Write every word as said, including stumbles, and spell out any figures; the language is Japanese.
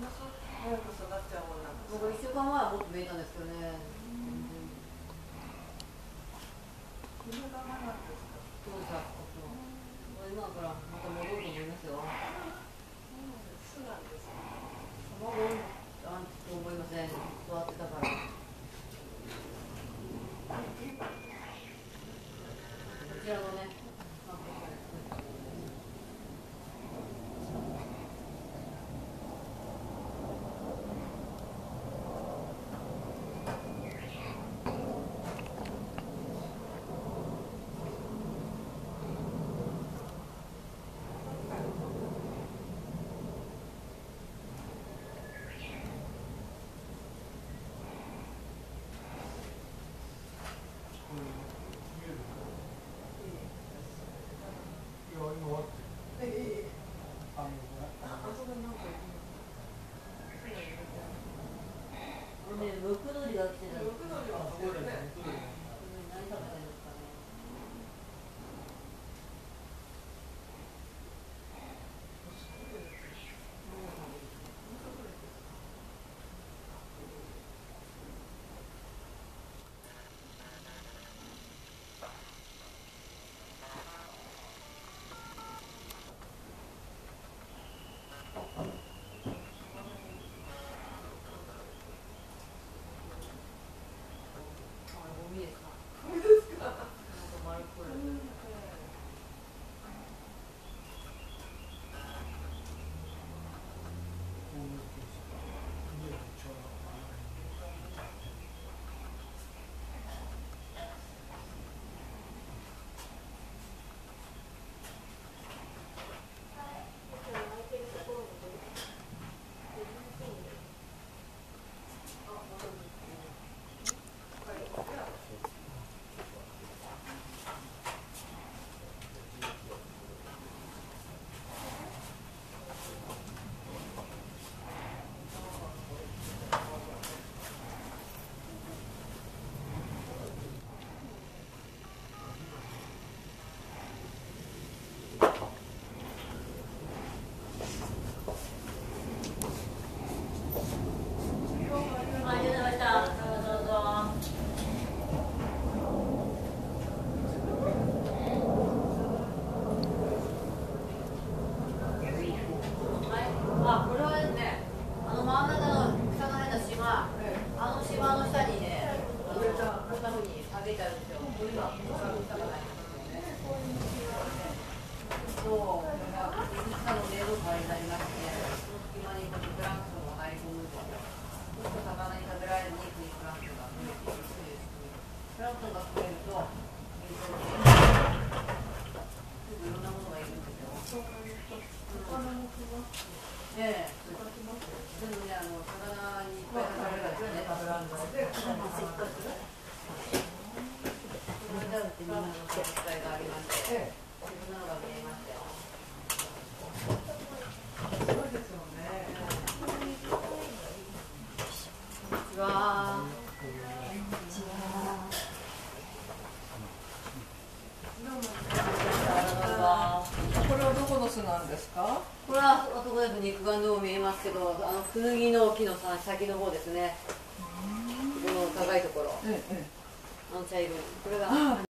早く育っちゃうもんなんです。 僕いっしゅうかんまえはもっと見えたんですけどね。 梅が長かったですか。 そうでした。今からまた戻ると思いますよ。 巣なんですか。 卵あんと思いません。座ってたから。こちらのね。ムクドリが来てたんですよ。何食べたんですかね。あ、これはですね、あの真ん中の草の生えた島、あの島の下にね、あのこんな風に下げてあるんですよ。これが草の下がないんですよね。そう、これが水草の根の代わりになりまして、その隙間にこのプランクトンが入り込むと、そうすると魚に食べられる肉にプランクトンが増えていくという仕組み。プランクトンが増えると、水槽にいろんなものがいるんですよ。ええ、でもね、あの魚にいっぱい食べられるね、食べられるので、せっかく。それでは、みんなの機会がありまして、自分なのが見えましたよ。 そうですよね。 こんにちは。こんにちは。 これはどこの巣なんですか？ これはあそこです肉眼でも見えますけど、あのクヌギの木の先の方ですね。ここの高いところ。あの茶色い。これが。